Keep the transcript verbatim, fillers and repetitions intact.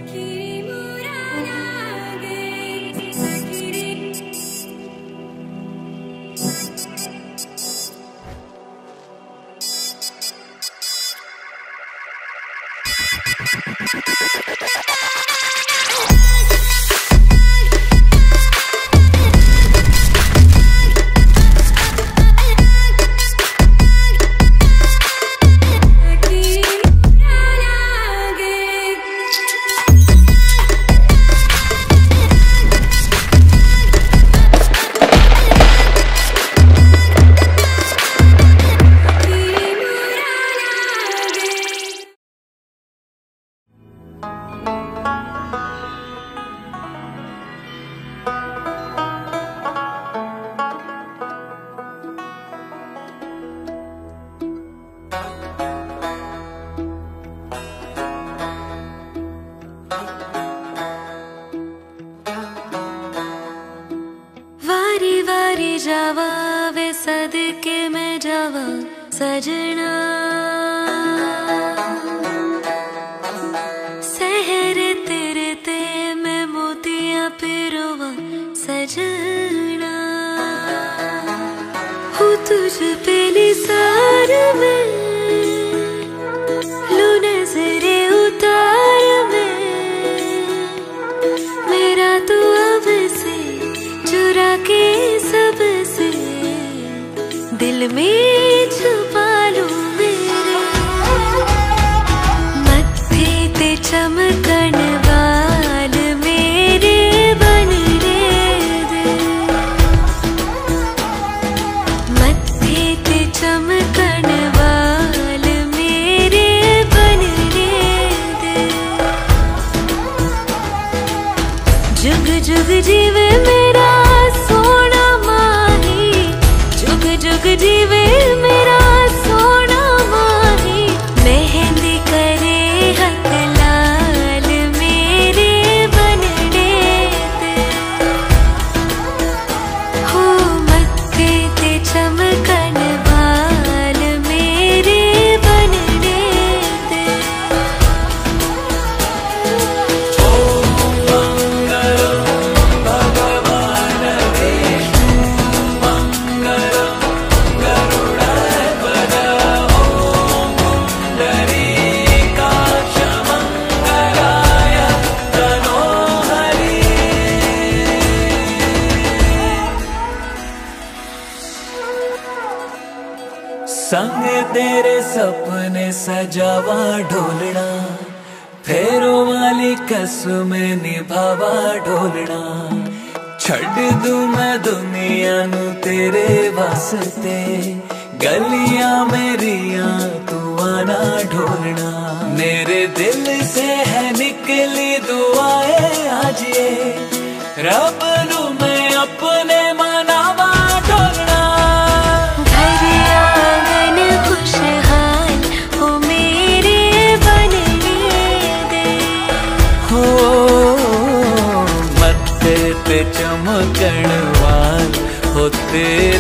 जावा वे सदके में जावा सजना, सहर तेरे ते मैं मोतियां पिरोवा सजना, हूँ तुझ पे निसार में लू नजरे उतार में, मेरा तू अब से चुरा के सबसे दिल में छुपा लूं मेरे, मत्थे ते चमकन वाल मेरे बन रे दे, मत्थे ते चमकन वाल मेरे बन रे दे, जुग जुग जीवे मेरा सोना माही, जुग जुग जीवे मेरा सोना माही, मेहंदी करे हक लाल मेरे बनने दे, हो मत्थे ते चमकन वाल मेरे बनने दे। संग तेरे सपने सजावा ढोलना, फेरों वाली कसमें निभावा ढोलना, छड़ दूं मैं दुनिया नू तेरे वास्ते, गलियां मेरिया तू आना ढोलना, मेरे दिल से है निकली दुआएं आज ये, रब नू मैं अपने मनावा ढोलना, चमकण वाल हो तेरे